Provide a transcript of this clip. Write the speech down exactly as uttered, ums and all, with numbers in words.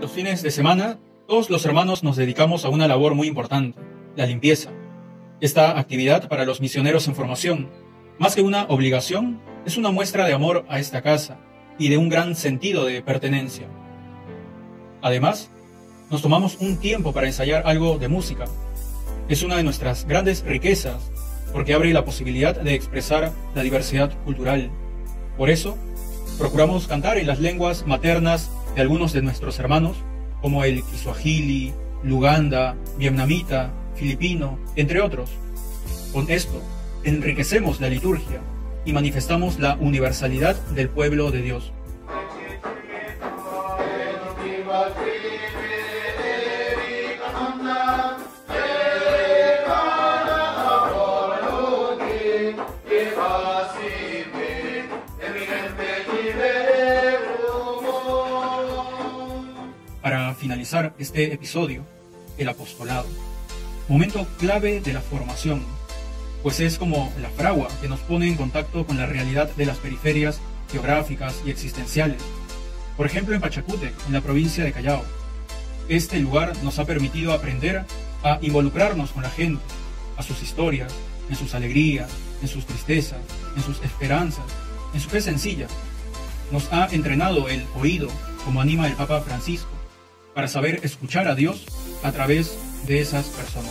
Los fines de semana, todos los hermanos nos dedicamos a una labor muy importante, la limpieza. Esta actividad para los misioneros en formación, más que una obligación, es una muestra de amor a esta casa y de un gran sentido de pertenencia. Además, nos tomamos un tiempo para ensayar algo de música. Es una de nuestras grandes riquezas, porque abre la posibilidad de expresar la diversidad cultural. Por eso, procuramos cantar en las lenguas maternas de algunos de nuestros hermanos, como el kiswahili, luganda, vietnamita, filipino, entre otros. Con esto, enriquecemos la liturgia y manifestamos la universalidad del pueblo de Dios. Para finalizar este episodio, el apostolado, momento clave de la formación, pues es como la fragua que nos pone en contacto con la realidad de las periferias geográficas y existenciales. Por ejemplo, en Pachacútec, en la provincia de Callao. Este lugar nos ha permitido aprender a involucrarnos con la gente, a sus historias, en sus alegrías, en sus tristezas, en sus esperanzas, en su fe sencilla. Nos ha entrenado el oído, como anima el Papa Francisco, para saber escuchar a Dios a través de esas personas.